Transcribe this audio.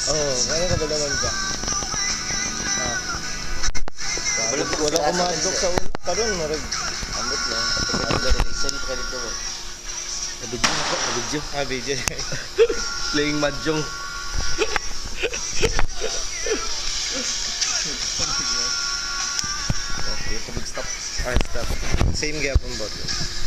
Oo, kaya ka ba naman ka? Ah. Wala ko madok sa ulo. Karoon, marag. Ambot lang. Sorry pa dito mo. Video. Ah, video. Playing mahjong. Okay, tubig stop. Ah, stop. Same gapon bot.